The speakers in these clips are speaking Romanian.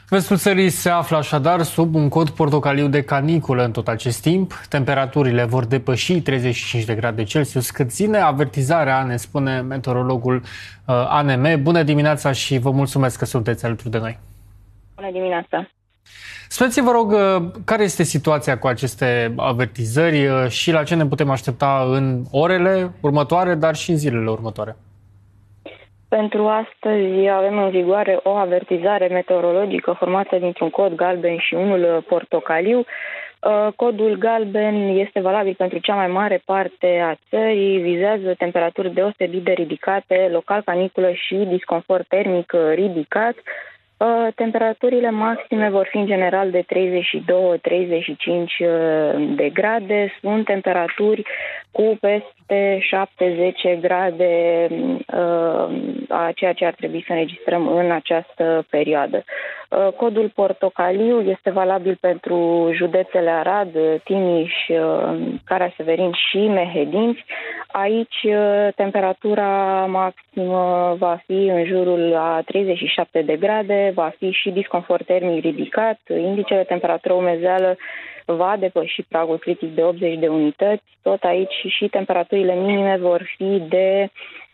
Vestul țării se află așadar sub un cod portocaliu de caniculă în tot acest timp. Temperaturile vor depăși 35 de grade Celsius, cât ține avertizarea, ne spune meteorologul ANM. Bună dimineața și vă mulțumesc că sunteți alături de noi. Bună dimineața! Spuneți-mi, vă rog, care este situația cu aceste avertizări și la ce ne putem aștepta în orele următoare, dar și în zilele următoare? Pentru astăzi avem în vigoare o avertizare meteorologică formată dintr-un cod galben și unul portocaliu. Codul galben este valabil pentru cea mai mare parte a țării, vizează temperaturi deosebit de ridicate, local caniculă și disconfort termic ridicat. Temperaturile maxime vor fi în general de 32-35 de grade. Sunt temperaturi cu peste 70 grade a ceea ce ar trebui să înregistrăm în această perioadă. Codul portocaliu este valabil pentru județele Arad, Timiș, Caraseverin și Mehedinți. Aici temperatura maximă va fi în jurul a 37 de grade, va fi și disconfort termic ridicat, indicele temperatură umezeală va depăși pragul critic de 80 de unități. Tot aici și temperaturile minime vor fi de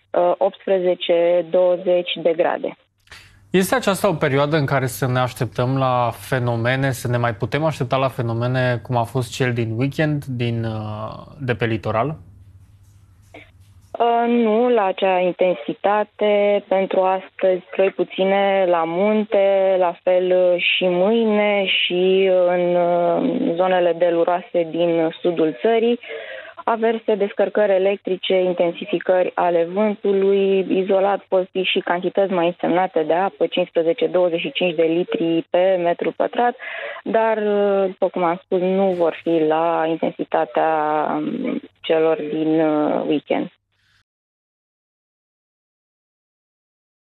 18-20 de grade. Este aceasta o perioadă în care să ne așteptăm la fenomene, să ne mai putem aștepta la fenomene cum a fost cel din weekend de pe litoral? Nu la acea intensitate. Pentru astăzi ploi puține la munte, la fel și mâine și în zonele deluroase din sudul țării. Averse, descărcări electrice, intensificări ale vântului, izolat pot fi și cantități mai însemnate de apă, 15-25 de litri pe metru pătrat, dar, după cum am spus, nu vor fi la intensitatea celor din weekend.